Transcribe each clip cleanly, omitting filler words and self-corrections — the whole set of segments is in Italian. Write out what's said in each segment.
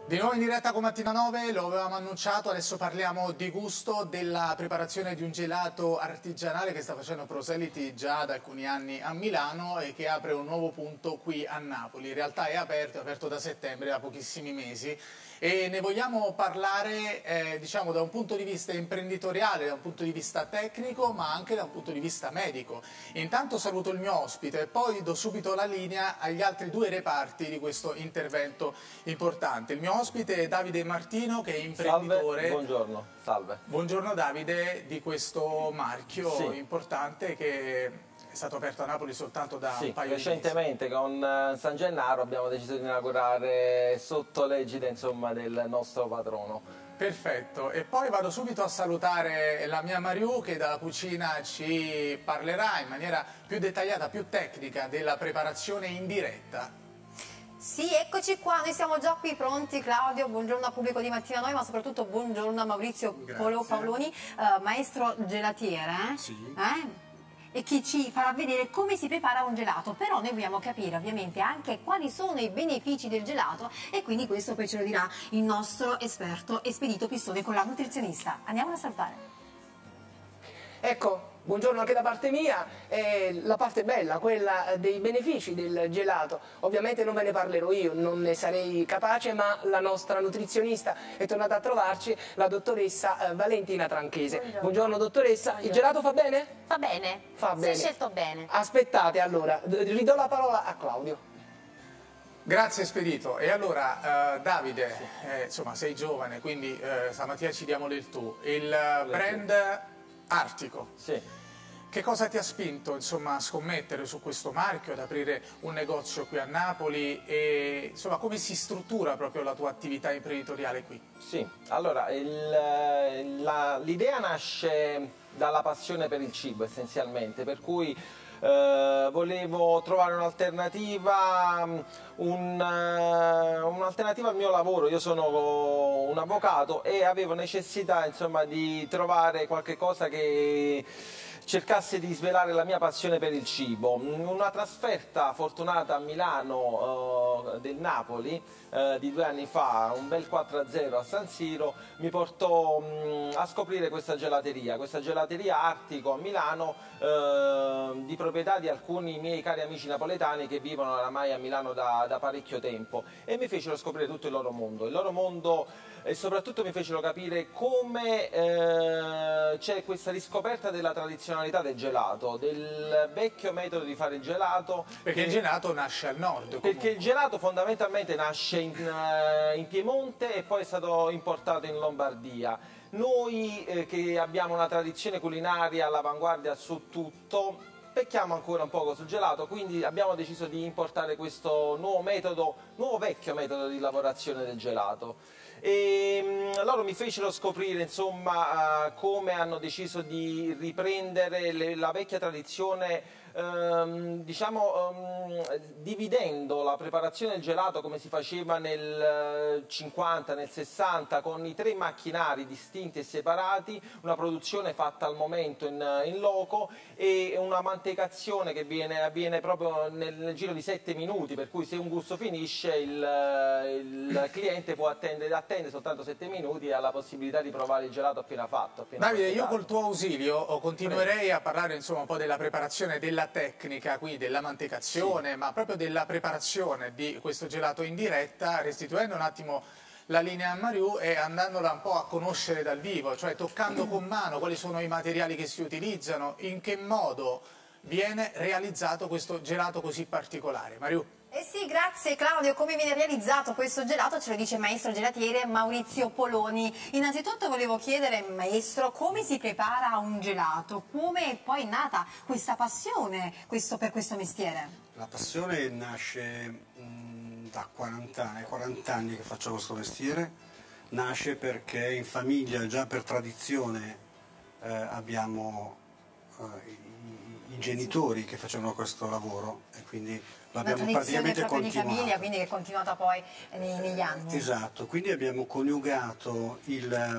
Di nuovo in diretta con Mattina 9, lo avevamo annunciato, adesso parliamo di gusto, della preparazione di un gelato artigianale che sta facendo proseliti già da alcuni anni a Milano e che apre un nuovo punto qui a Napoli. In realtà è aperto da settembre, da pochissimi mesi, e ne vogliamo parlare diciamo da un punto di vista imprenditoriale, da un punto di vista tecnico, ma anche da un punto di vista medico. Intanto saluto il mio ospite e poi do subito la linea agli altri due reparti di questo intervento importante. Il mio ospite è Davide Martino, che è imprenditore. Salve, buongiorno, salve. Buongiorno Davide, di questo marchio importante che è stato aperto a Napoli soltanto da un paio di mesi. Recentemente con San Gennaro abbiamo deciso di inaugurare sotto l'egida del nostro patrono. Perfetto, e poi vado subito a salutare la mia Mariù, che dalla cucina ci parlerà in maniera più dettagliata, più tecnica della preparazione in diretta. Sì, eccoci qua, noi siamo già qui pronti, Claudio, buongiorno al pubblico di Mattina Noi, ma soprattutto buongiorno a Maurizio Paoloni, maestro gelatiere, Sì. E che ci farà vedere come si prepara un gelato. Però noi vogliamo capire ovviamente anche quali sono i benefici del gelato, e quindi questo poi ce lo dirà il nostro esperto Espedito Pistone con la nutrizionista. Andiamo a salutare. Ecco, buongiorno anche da parte mia. La parte bella, quella dei benefici del gelato. Ovviamente non ve ne parlerò io, non ne sarei capace, ma la nostra nutrizionista è tornata a trovarci, la dottoressa Valentina Tranchese. Buongiorno dottoressa, il gelato fa bene? Fa bene, Fa bene. sei scelto bene. Aspettate allora, ridò la parola a Claudio. Grazie Espedito. E allora Davide, insomma sei giovane, quindi stamattina ci diamo del tu. Il brand Artico. Sì. Che cosa ti ha spinto insomma, a scommettere su questo marchio, ad aprire un negozio qui a Napoli e insomma, come si struttura proprio la tua attività imprenditoriale qui? Sì, allora l'idea nasce dalla passione per il cibo essenzialmente, per cui volevo trovare un'alternativa al mio lavoro. Io sono un avvocato e avevo necessità insomma di trovare qualche cosa che cercasse di svelare la mia passione per il cibo. Una trasferta fortunata a Milano del Napoli di 2 anni fa, un bel 4-0 a San Siro, mi portò a scoprire questa gelateria Artico a Milano, di proprietà di alcuni miei cari amici napoletani che vivono oramai a Milano da parecchio tempo, e mi fecero scoprire tutto il loro mondo, e soprattutto mi fecero capire come c'è questa riscoperta della tradizionalità del gelato, del vecchio metodo di fare il gelato. Perché il gelato nasce al nord. Comunque. Perché il gelato fondamentalmente nasce in Piemonte e poi è stato importato in Lombardia. Noi che abbiamo una tradizione culinaria all'avanguardia su tutto, pecchiamo ancora un poco sul gelato, quindi abbiamo deciso di importare questo nuovo vecchio metodo di lavorazione del gelato. E loro mi fecero scoprire insomma come hanno deciso di riprendere la vecchia tradizione, dividendo la preparazione del gelato come si faceva nel 50, nel 60, con i 3 macchinari distinti e separati, una produzione fatta al momento in loco e una mantecazione che avviene proprio nel giro di 7 minuti, per cui se un gusto finisce il cliente può attende soltanto 7 minuti e ha la possibilità di provare il gelato appena fatto. Davide, io col tuo ausilio continuerei a parlare insomma un po' della preparazione, della tecnica, quindi della mantecazione, ma proprio della preparazione di questo gelato in diretta, restituendo un attimo la linea a Mariù e andandola un po' a conoscere dal vivo, cioè toccando con mano quali sono i materiali che si utilizzano, in che modo viene realizzato questo gelato così particolare. Mariù? Eh sì, grazie Claudio. Come viene realizzato questo gelato ce lo dice il maestro gelatiere Maurizio Paoloni. Innanzitutto volevo chiedere, maestro, come si prepara un gelato? Come poi è nata questa passione per questo mestiere? La passione nasce da 40 anni che faccio questo mestiere. Nasce perché in famiglia, già per tradizione, abbiamo i genitori che facevano questo lavoro e quindi l'abbiamo praticamente continuato. Di famiglia, quindi che è continuata poi negli anni. Esatto, quindi abbiamo coniugato il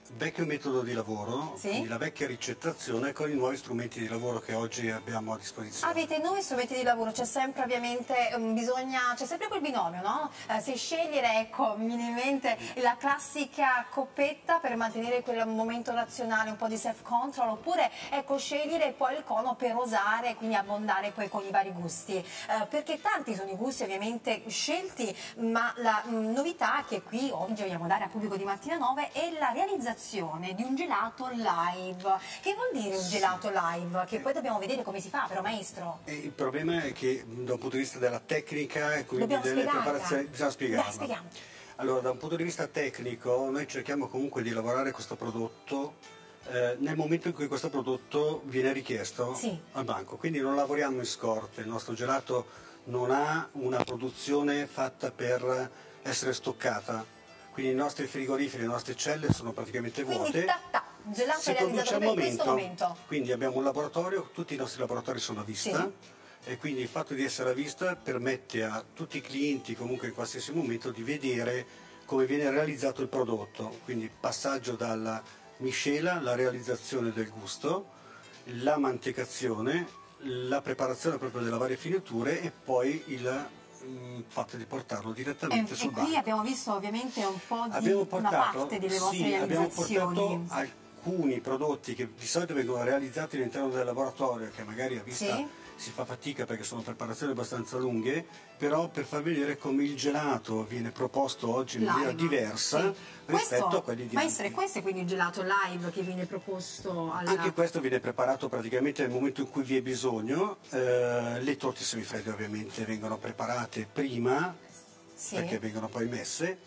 vecchio metodo di lavoro, Sì? quindi la vecchia ricettazione con i nuovi strumenti di lavoro che oggi abbiamo a disposizione. Avete nuovi strumenti di lavoro, c'è sempre ovviamente c'è sempre quel binomio, no? Se scegliere, ecco, mi viene in mente la classica coppetta per mantenere quel momento razionale, un po' di self-control, oppure ecco, scegliere poi il cono per osare, quindi abbondare poi con i vari gusti, perché tanti sono i gusti ovviamente scelti, ma la novità che qui oggi vogliamo dare al pubblico di Mattina 9 è la realizzazione di un gelato live. Che vuol dire un gelato live? Che poi dobbiamo vedere come si fa, però, maestro. E il problema è che da un punto di vista della tecnica e quindi Dobbiamo delle spiegarla. preparazioni bisogna spiegarla. Dai, spieghiamo. Allora, da un punto di vista tecnico noi cerchiamo comunque di lavorare questo prodotto nel momento in cui questo prodotto viene richiesto Sì. al banco, quindi non lavoriamo in scorte, il nostro gelato non ha una produzione fatta per essere stoccata, quindi i nostri frigoriferi, le nostre celle sono praticamente vuote. Quindi gelato Si realizzato produce al per questo momento. Quindi abbiamo un laboratorio, tutti i nostri laboratori sono a vista. Sì. E quindi il fatto di essere a vista permette a tutti i clienti, comunque in qualsiasi momento, di vedere come viene realizzato il prodotto. Quindi passaggio dalla miscela, la realizzazione del gusto, la mantecazione, la preparazione proprio delle varie finiture e poi il fatto di portarlo direttamente sul banco. Qui abbiamo visto ovviamente un po' di Abbiamo una parte delle vostre sì, abbiamo realizzazioni. portato alcuni prodotti che di solito vengono realizzati all'interno del laboratorio, che magari a vista Sì. si fa fatica perché sono preparazioni abbastanza lunghe, però per far vedere come il gelato viene proposto oggi in maniera Live, diversa sì. rispetto a quelli di Maestro, anni. e questo è quindi il gelato live che viene proposto alla... Anche questo viene preparato praticamente nel momento in cui vi è bisogno. Le torte semifredde ovviamente vengono preparate prima, Sì. perché vengono poi messe,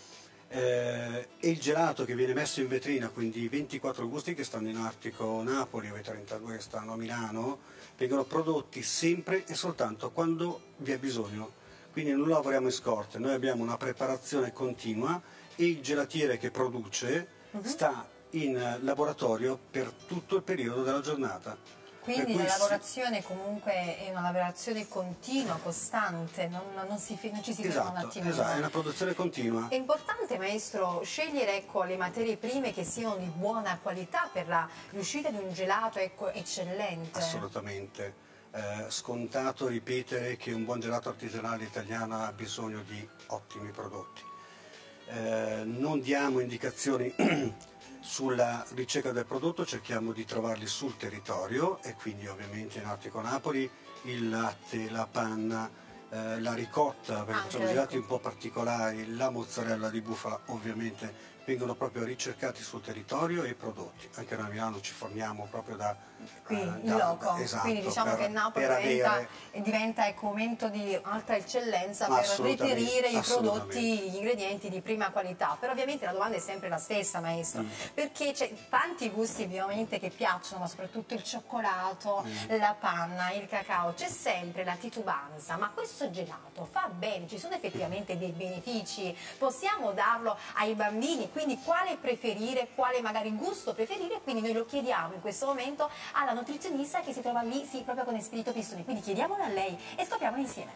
e il gelato che viene messo in vetrina, quindi i 24 gusti che stanno in Artico Napoli o i 32 che stanno a Milano, vengono prodotti sempre e soltanto quando vi è bisogno. Quindi non lavoriamo in scorte, noi abbiamo una preparazione continua e il gelatiere che produce sta in laboratorio per tutto il periodo della giornata. Quindi Per cui la lavorazione comunque è una lavorazione continua, costante, non ci si ferma un attimino. Esatto, è una produzione continua. È importante, maestro, scegliere, ecco, le materie prime che siano di buona qualità per la riuscita di un gelato, ecco, eccellente. Assolutamente. Scontato ripetere che un buon gelato artigianale italiano ha bisogno di ottimi prodotti. Non diamo indicazioni sulla ricerca del prodotto, cerchiamo di trovarli sul territorio e quindi ovviamente in Artico Napoli il latte, la panna, la ricotta, perché Anche sono la gelati un po' particolari, la mozzarella di bufala ovviamente vengono proprio ricercati sul territorio e prodotti. Anche noi a Milano ci forniamo proprio Qui in loco, esatto, quindi diciamo che Napoli diventa ecco, momento di alta eccellenza per reperire i prodotti, gli ingredienti di prima qualità. Però ovviamente la domanda è sempre la stessa, maestro, perché c'è tanti gusti ovviamente che piacciono, ma soprattutto il cioccolato, la panna, il cacao, c'è sempre la titubanza, ma questo gelato fa bene, ci sono effettivamente dei benefici, possiamo darlo ai bambini, quindi quale preferire, quale magari gusto preferire, quindi noi lo chiediamo in questo momento alla nutrizionista che si trova lì, sì, proprio con Espirito Pistoni, quindi chiediamolo a lei e scopriamolo insieme.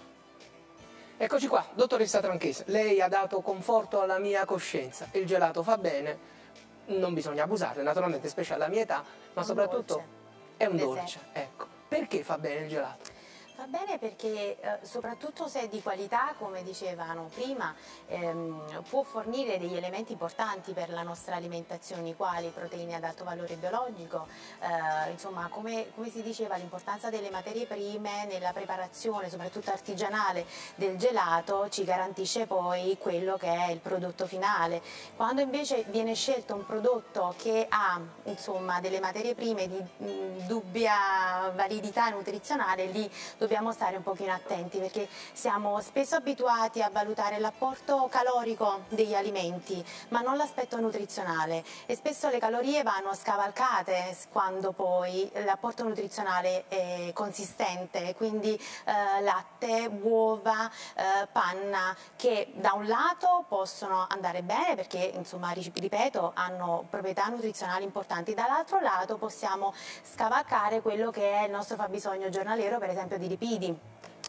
Eccoci qua, dottoressa Tranchese, lei ha dato conforto alla mia coscienza, il gelato fa bene, non bisogna abusare, naturalmente, specie alla mia età, ma soprattutto è un dolce, ecco. Perché fa bene il gelato? Va bene perché soprattutto se è di qualità, come dicevano prima, può fornire degli elementi importanti per la nostra alimentazione, quali proteine ad alto valore biologico, insomma come si diceva l'importanza delle materie prime nella preparazione, soprattutto artigianale, del gelato ci garantisce poi quello che è il prodotto finale. Quando invece viene scelto un prodotto che ha insomma, delle materie prime di dubbia validità nutrizionale, lì dobbiamo stare un pochino attenti perché siamo spesso abituati a valutare l'apporto calorico degli alimenti ma non l'aspetto nutrizionale e spesso le calorie vanno scavalcate quando poi l'apporto nutrizionale è consistente, quindi latte, uova, panna che da un lato possono andare bene perché insomma ripeto hanno proprietà nutrizionali importanti, dall'altro lato possiamo scavalcare quello che è il nostro fabbisogno giornaliero per esempio di lipidi.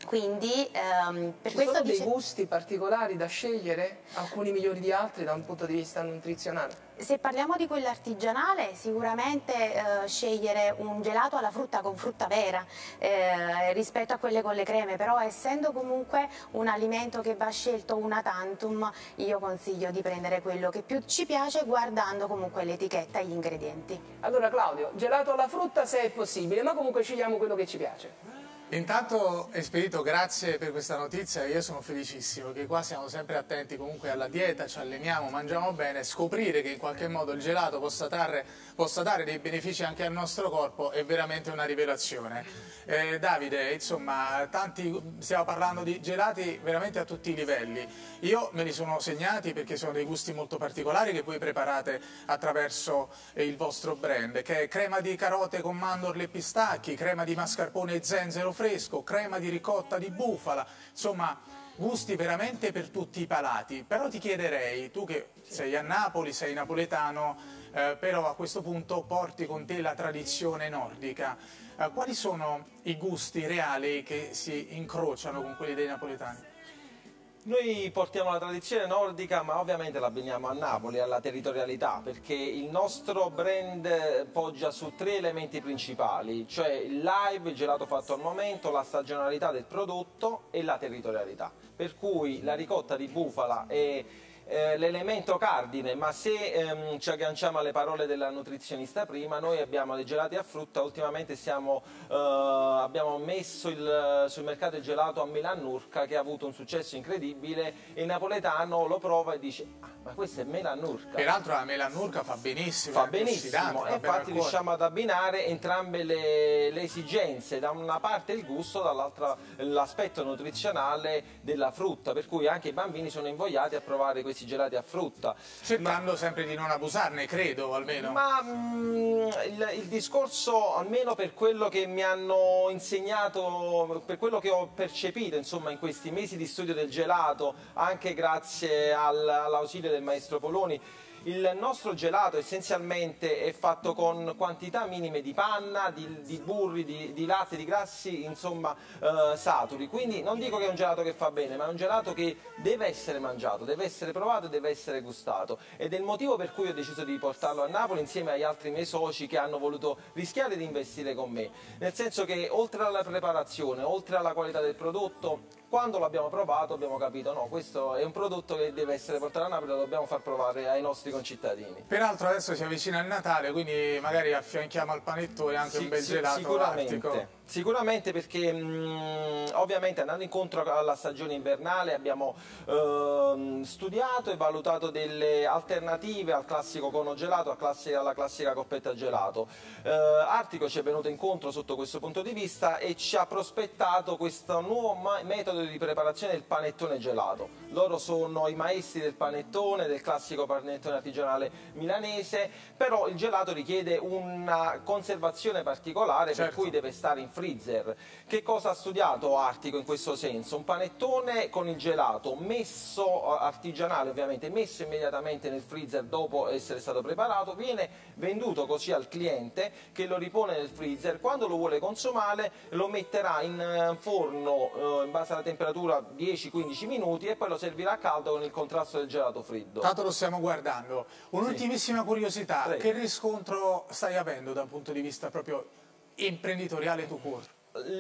Quindi per Ci questo sono dei gusti particolari da scegliere, alcuni migliori di altri da un punto di vista nutrizionale? Se parliamo di quello artigianale, sicuramente scegliere un gelato alla frutta con frutta vera rispetto a quelle con le creme, però essendo comunque un alimento che va scelto una tantum, io consiglio di prendere quello che più ci piace guardando comunque l'etichetta e gli ingredienti. Allora Claudio, gelato alla frutta se è possibile, ma comunque scegliamo quello che ci piace. Intanto Espedito, grazie per questa notizia, io sono felicissimo che qua siamo sempre attenti comunque alla dieta, ci alleniamo, mangiamo bene, scoprire che in qualche modo il gelato possa dare dei benefici anche al nostro corpo è veramente una rivelazione. Davide, insomma, stiamo parlando di gelati veramente a tutti i livelli, io me li sono segnati perché sono dei gusti molto particolari che voi preparate attraverso il vostro brand, che è crema di carote con mandorle e pistacchi, crema di mascarpone e zenzero fresco, crema di ricotta di bufala, insomma gusti veramente per tutti i palati. Però ti chiederei, tu che sei a Napoli, sei napoletano, però a questo punto porti con te la tradizione nordica, quali sono i gusti reali che si incrociano con quelli dei napoletani? Noi portiamo la tradizione nordica, ma ovviamente la abbiniamo a Napoli, alla territorialità, perché il nostro brand poggia su 3 elementi principali, cioè il live, il gelato fatto al momento, la stagionalità del prodotto e la territorialità. Per cui la ricotta di bufala è l'elemento cardine, ma se ci agganciamo alle parole della nutrizionista prima, noi abbiamo dei gelati a frutta, ultimamente abbiamo messo sul mercato il gelato a Melanurca che ha avuto un successo incredibile e il napoletano lo prova e dice ma questa è Melanurca. Peraltro la Melanurca fa benissimo, fa benissimo e infatti riusciamo ad abbinare entrambe le esigenze, da una parte il gusto, dall'altra l'aspetto nutrizionale della frutta, per cui anche i bambini sono invogliati a provare questi gelati a frutta. Cercando sempre di non abusarne, credo, almeno. Ma il discorso, almeno per quello che mi hanno insegnato, per quello che ho percepito insomma in questi mesi di studio del gelato, anche grazie all'ausilio del maestro Poloni, il nostro gelato essenzialmente è fatto con quantità minime di panna, di burri, di latte, di grassi, insomma saturi. Quindi non dico che è un gelato che fa bene, ma è un gelato che deve essere mangiato, deve essere provato e deve essere gustato. Ed è il motivo per cui ho deciso di portarlo a Napoli insieme agli altri miei soci che hanno voluto rischiare di investire con me. Nel senso che oltre alla preparazione, oltre alla qualità del prodotto, quando l'abbiamo provato abbiamo capito no, questo è un prodotto che deve essere portato a Napoli, lo dobbiamo far provare ai nostri concittadini. Peraltro adesso si avvicina il Natale, quindi magari affianchiamo al panettone anche un bel gelato artico. Sicuramente perché ovviamente andando incontro alla stagione invernale abbiamo studiato e valutato delle alternative al classico cono gelato, alla classica coppetta gelato. Artico ci è venuto incontro sotto questo punto di vista e ci ha prospettato questo nuovo metodo di preparazione del panettone gelato. Loro sono i maestri del panettone, del classico panettone artigianale milanese, però il gelato richiede una conservazione particolare, certo, per cui deve stare in freezer. Che cosa ha studiato Artico in questo senso? Un panettone con il gelato messo artigianale, ovviamente messo immediatamente nel freezer dopo essere stato preparato, viene venduto così al cliente che lo ripone nel freezer, quando lo vuole consumare lo metterà in forno in base alla temperatura 10-15 minuti e poi lo servirà a caldo con il contrasto del gelato freddo. Tanto lo stiamo guardando. Un'ultimissima curiosità, Prego. Che riscontro stai avendo da un punto di vista proprio imprenditoriale tu corso?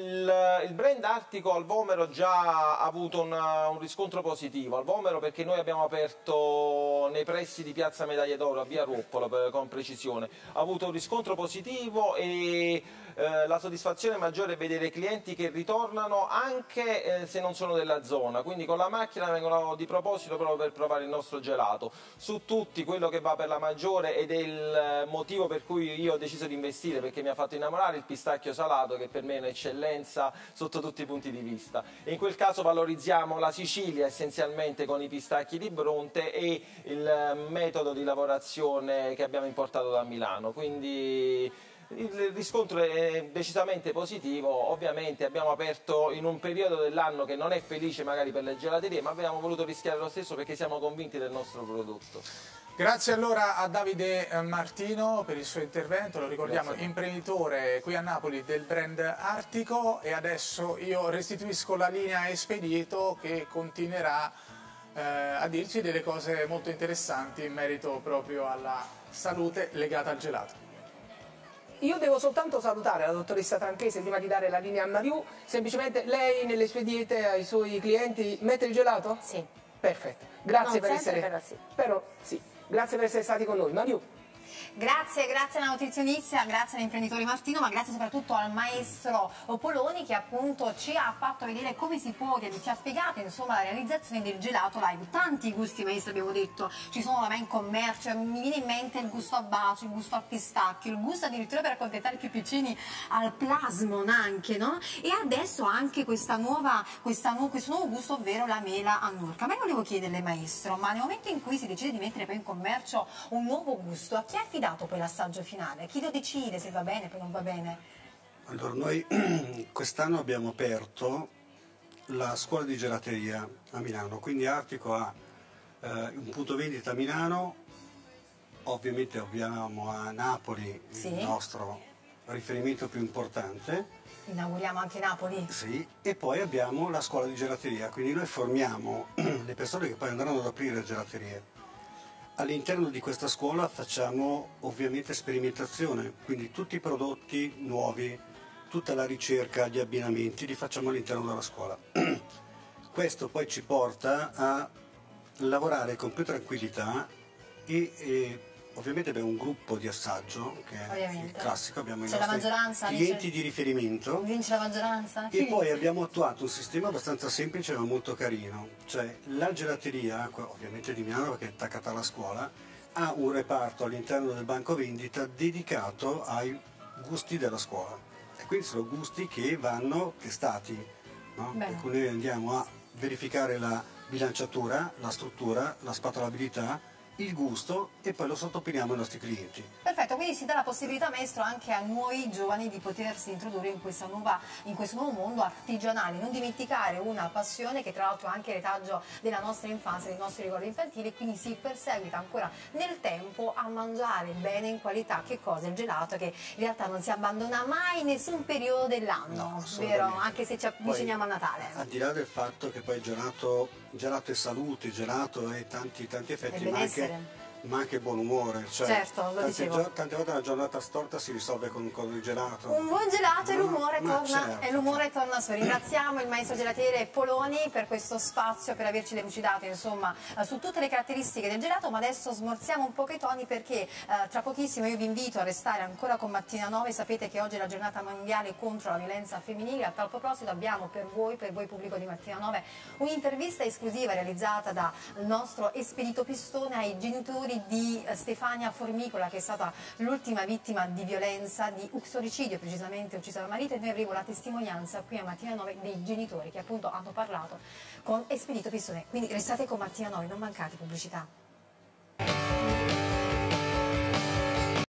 Il brand Artico al Vomero già ha avuto un riscontro positivo, al Vomero perché noi abbiamo aperto nei pressi di Piazza Medaglie d'Oro a Via Ruoppola con precisione, ha avuto un riscontro positivo e la soddisfazione maggiore è vedere clienti che ritornano anche se non sono della zona, quindi con la macchina vengono di proposito proprio per provare il nostro gelato. Su tutti quello che va per la maggiore ed è il motivo per cui io ho deciso di investire, perché mi ha fatto innamorare il pistacchio salato, che per me è un'eccellenza sotto tutti i punti di vista. E in quel caso valorizziamo la Sicilia essenzialmente con i pistacchi di Bronte e il metodo di lavorazione che abbiamo importato da Milano, quindi il riscontro è decisamente positivo. Ovviamente abbiamo aperto in un periodo dell'anno che non è felice magari per le gelaterie, ma abbiamo voluto rischiare lo stesso perché siamo convinti del nostro prodotto. Grazie allora a Davide Martino per il suo intervento, lo ricordiamo, imprenditore qui a Napoli del brand Artico, e adesso io restituisco la linea a Espedito che continuerà a dirci delle cose molto interessanti in merito proprio alla salute legata al gelato. Io devo soltanto salutare la dottoressa Tranchese prima di dare la linea a Mariù. Semplicemente lei nelle sue diete ai suoi clienti mette il gelato? Sì. Perfetto. Grazie Non per sempre, essere... però sì. Però sì. Grazie per essere stati con noi. Mariù. Grazie alla nutrizionista, grazie all'imprenditore Martino, ma grazie soprattutto al maestro Poloni che appunto ci ha fatto vedere come si può, ci ha spiegato insomma la realizzazione del gelato live. Tanti gusti, maestro, abbiamo detto, ci sono ormai in commercio, mi viene in mente il gusto a bacio, il gusto al pistacchio, il gusto addirittura per accontentare i più piccini al plasmon anche, no? E adesso anche questo nuovo gusto, ovvero la mela a Nurka. Ma io volevo chiederle, maestro, ma nel momento in cui si decide di mettere poi in commercio un nuovo gusto, a chi è affidato poi l'assaggio finale? Chi lo decide se va bene, poi non va bene? Allora, noi quest'anno abbiamo aperto la scuola di gelateria a Milano, quindi Artico ha un punto vendita a Milano, ovviamente abbiamo a Napoli Sì. il nostro riferimento più importante. Inauguriamo anche Napoli? Sì, e poi abbiamo la scuola di gelateria, quindi noi formiamo le persone che poi andranno ad aprire gelaterie. All'interno di questa scuola facciamo ovviamente sperimentazione, quindi tutti i prodotti nuovi, tutta la ricerca, gli abbinamenti li facciamo all'interno della scuola. Questo poi ci porta a lavorare con più tranquillità e ovviamente abbiamo un gruppo di assaggio che è il classico, abbiamo i nostri clienti di riferimento. Vince la maggioranza? E poi abbiamo attuato un sistema abbastanza semplice ma molto carino, cioè la gelateria, ovviamente di Milano perché è attaccata alla scuola, ha un reparto all'interno del banco vendita dedicato ai gusti della scuola. E quindi sono gusti che vanno testati, no? Per cui noi andiamo a verificare la bilanciatura, la struttura, la spatolabilità, il gusto e poi lo sottoponiamo ai nostri clienti. Perfetto, quindi si dà la possibilità, maestro, anche a noi giovani di potersi introdurre in questo nuovo mondo artigianale, non dimenticare una passione che tra l'altro è anche retaggio della nostra infanzia, dei nostri ricordi infantili, quindi si perseguita ancora nel tempo a mangiare bene in qualità. Che cosa? Il gelato, che in realtà non si abbandona mai in nessun periodo dell'anno, vero? Anche se ci avviciniamo a Natale. Al di là del fatto che poi gelato è salute, gelato è tanti effetti, ma anche buon umore, cioè, certo, lo dicevo. Tante volte una giornata storta si risolve con il gelato. Un buon gelato e l'umore torna su. Ringraziamo il maestro gelatiere Poloni per questo spazio, per averci delucidato insomma su tutte le caratteristiche del gelato, ma adesso smorziamo un po' i toni perché tra pochissimo io vi invito a restare ancora con Mattina 9. Sapete che oggi è la giornata mondiale contro la violenza femminile. A tal proposito abbiamo per voi pubblico di Mattina 9, un'intervista esclusiva realizzata dal nostro Espedito Pistone ai genitori di Stefania Formicola, che è stata l'ultima vittima di violenza, di uxoricidio, precisamente uccisa dal marito, e noi avremo la testimonianza qui a Mattina 9 dei genitori che appunto hanno parlato con Espedito Pistone. Quindi restate con Mattina 9, non mancate pubblicità.